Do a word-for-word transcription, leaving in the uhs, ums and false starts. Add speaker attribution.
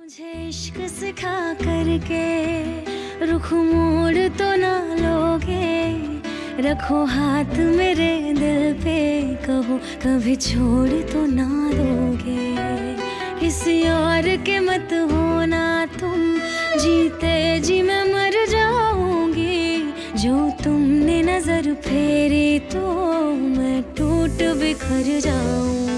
Speaker 1: मुझे इश्क सिखा करके रुख मोड़ तो ना लोगे, रखो हाथ मेरे दिल पे, कहो कभी छोड़ तो ना दोगे। किसी और के मत होना तुम, जीते जी मैं मर जाऊंगी। जो तुमने नजर फेरी तो मैं टूट बिखर जाऊं।